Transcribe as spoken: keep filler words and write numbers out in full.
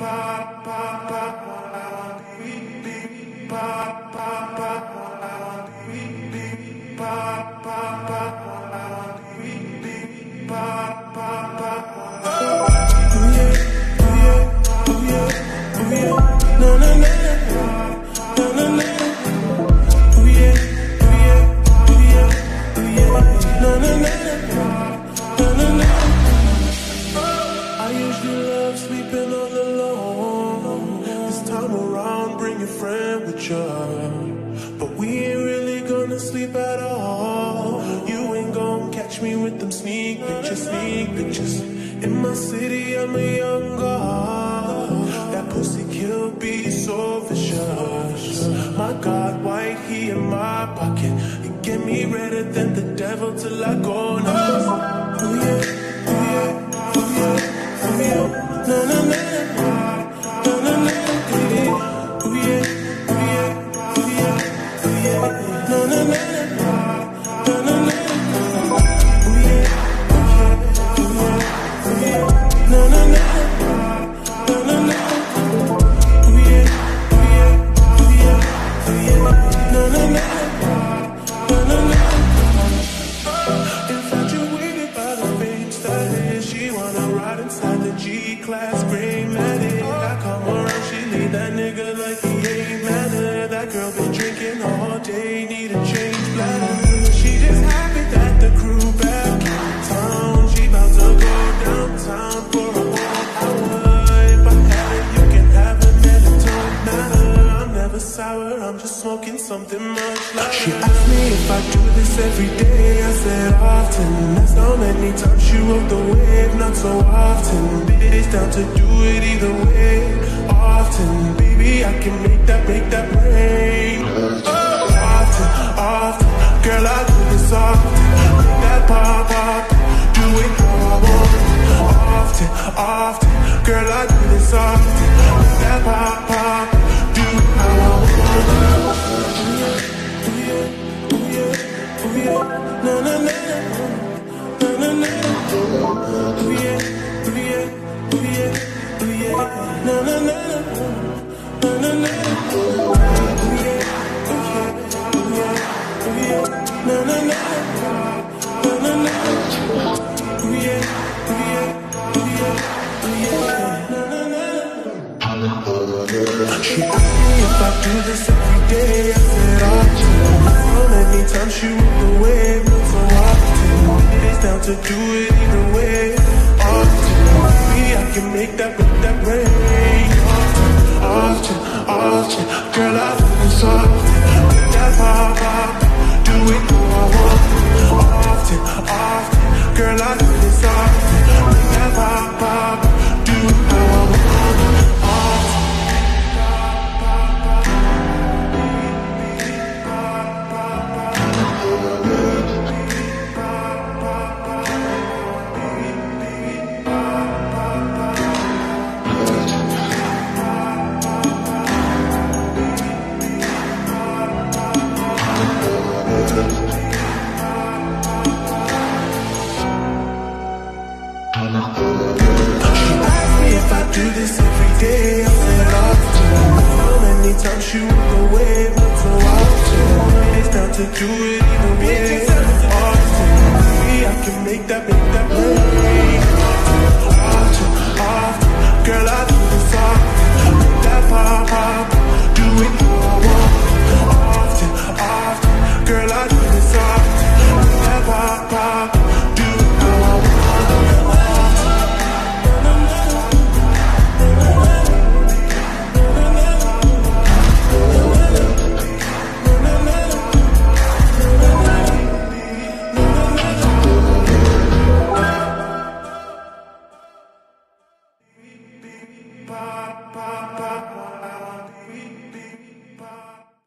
But we ain't really gonna sleep at all. You ain't gonna catch me with them sneak pictures, sneak pictures. In my city, I'm a young god. That pussy kill be so vicious. My God, white he in my pocket. You get me redder than the devil till I go now. Oh yeah, oh yeah, oh yeah, oh yeah. Na na na na, na na na. Oh yeah, oh yeah, oh yeah, oh yeah. Na na na na, na na na. Oh yeah, oh yeah, oh yeah, na na na, na na na. Oh yeah, oh yeah, oh yeah, oh yeah, na na na, na na na. Infatuated by the fame status, she wanna ride inside the G-Class gray matic. I come around, she leave that nigga like he ain't matter. That girl been drinking all day, need a change bladder. She just happy that the crew back in town. She bout to go downtown for a whole hour. If I had it, you can have it, man, it don't matter. I'm never sour, I'm just smoking something much louder. She asked me if I do this every day, I said often. That's how many times she rode the wave, not so often. Bitch down to do it either way, often. Baby, I can make that, make that rain. Oh, often, often, girl, I do this often. Make that pop, pop, do it how I want. Often, often, girl, I do this often. Make that pop, pop, do it how I want. Oh yeah, oh yeah, oh yeah, na na na na, na na na. Oh yeah, oh yeah, oh yeah, oh yeah, na na na na, na na na. Oh yeah, oh yeah, oh yeah, oh yeah, na na na, na na na. Oh yeah, oh yeah, oh yeah, oh yeah, na na na. She asked me if I do this every day, I said often. How many times she rode the wave, not so often. It's down to do it either way, often. Maybe I can make that, make that rain. Often, often, often, girl, I do this often. Make that pop, pop, do it how I want. Often, often, girl, I do this often. Make that pop, pop.